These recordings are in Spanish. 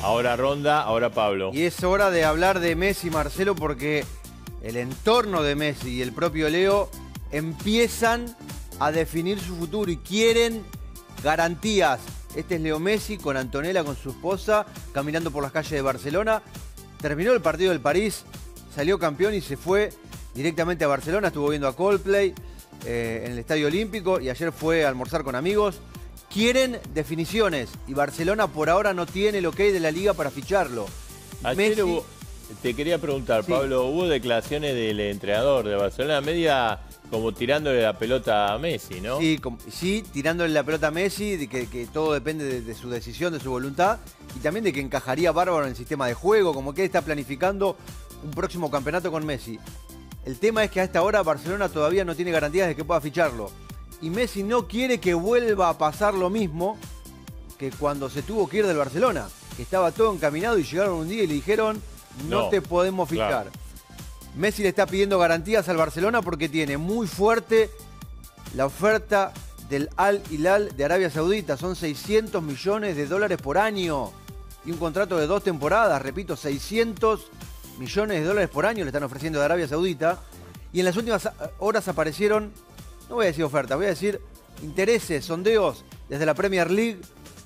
Ahora Ronda, ahora Pablo. Y es hora de hablar de Messi, Marcelo, porque el entorno de Messi y el propio Leo empiezan a definir su futuro y quieren garantías. Este es Leo Messi con Antonella, con su esposa, caminando por las calles de Barcelona. Terminó el partido del París, salió campeón y se fue directamente a Barcelona. Estuvo viendo a Coldplay en el Estadio Olímpico y ayer fue a almorzar con amigos. Quieren definiciones y Barcelona por ahora no tiene el ok de la Liga para ficharlo. Ayer te quería preguntar, sí, Pablo, hubo declaraciones del entrenador de Barcelona, media como tirándole la pelota a Messi, ¿no? Sí, tirándole la pelota a Messi, de que todo depende de su decisión, de su voluntad, y también de que encajaría bárbaro en el sistema de juego, como que él está planificando un próximo campeonato con Messi. El tema es que a esta hora Barcelona todavía no tiene garantías de que pueda ficharlo. Y Messi no quiere que vuelva a pasar lo mismo que cuando se tuvo que ir del Barcelona, que estaba todo encaminado y llegaron un día y le dijeron no te podemos fichar. Claro. Messi le está pidiendo garantías al Barcelona porque tiene muy fuerte la oferta del Al Hilal de Arabia Saudita. Son 600 millones de dólares por año y un contrato de 2 temporadas. Repito, 600 millones de dólares por año le están ofreciendo de Arabia Saudita. Y en las últimas horas aparecieron, no voy a decir ofertas, voy a decir intereses, sondeos desde la Premier League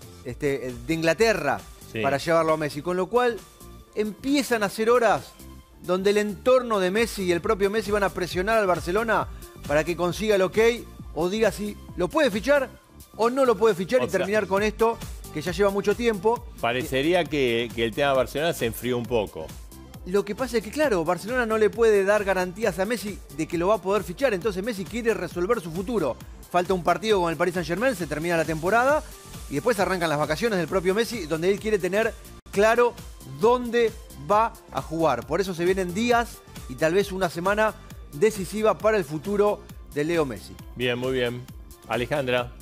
de Inglaterra, sí, para llevarlo a Messi. Con lo cual empiezan a ser horas donde el entorno de Messi y el propio Messi van a presionar al Barcelona para que consiga el ok o diga si lo puede fichar o no lo puede fichar, y terminar con esto que ya lleva mucho tiempo. Parecería que el tema de Barcelona se enfrió un poco. Lo que pasa es que, claro, Barcelona no le puede dar garantías a Messi de que lo va a poder fichar. Entonces Messi quiere resolver su futuro. Falta un partido con el Paris Saint-Germain, se termina la temporada y después arrancan las vacaciones del propio Messi, donde él quiere tener claro dónde va a jugar. Por eso se vienen días y tal vez una semana decisiva para el futuro de Leo Messi. Bien, muy bien. Alejandra.